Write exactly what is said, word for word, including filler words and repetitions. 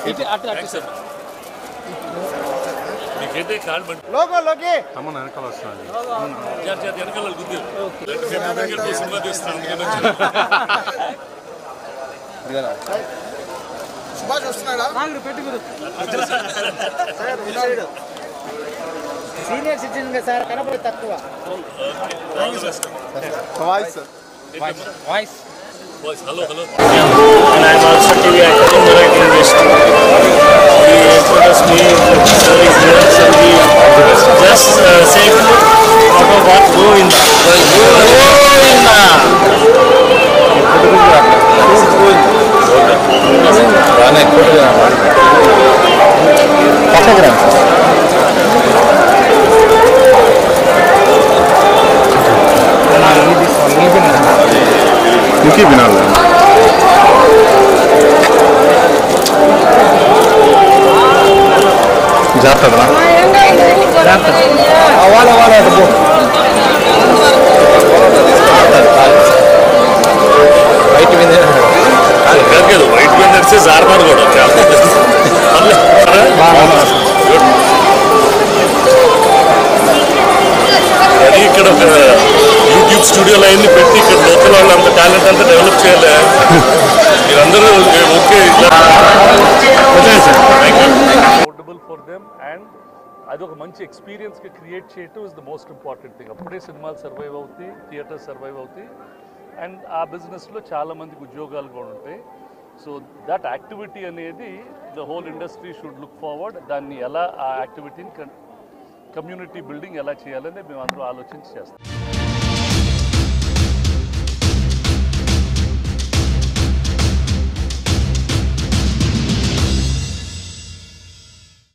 మీకైతే కార్డ్ బండి లోగో లోకి అమ్మ వెనకాల వస్తుంది వెనకాల గుద్దు సినిమా తీస్తున్నాను సుభాష్ వస్తున్నాడా పెట్టుకురు సీనియర్ సిటిజన్ గా సార్ కనపడే తక్కువ voice voice voice hello hello and I'm also T V actor in Marathi industry. We introduced me stories here, so we just uh, say out of what Govinda. Govinda. ఇంకే వినాలి జాగ్రత్త వాళ్ళ వాళ్ళ white మీద white మీద నడిచే జారబారు కూడా అది ఇక్కడ ఒక యూట్యూబ్ స్టూడియోలో అయింది పెట్టి ఇక్కడ లోకల్ వాళ్ళు అంత టాలెంట్ అంతా డెవలప్ చేయాలి మీరందరూ okay affordable for them and అది ఒక మంచి ఎక్స్పీరియన్స్కి క్రియేట్ చేయటం is the most important thing. అప్పుడే సినిమాలు సర్వైవ్ అవుతాయి, థియేటర్స్ సర్వైవ్ అవుతాయి అండ్ ఆ బిజినెస్లో చాలామందికి ఉద్యోగాలు కూడా ఉంటాయి. సో దట్ యాక్టివిటీ అనేది the whole industry should look forward. దాన్ని ఎలా ఆ యాక్టివిటీని కమ్యూనిటీ బిల్డింగ్ ఎలా చేయాలని మేము అందరూ ఆలోచించి చేస్తాం.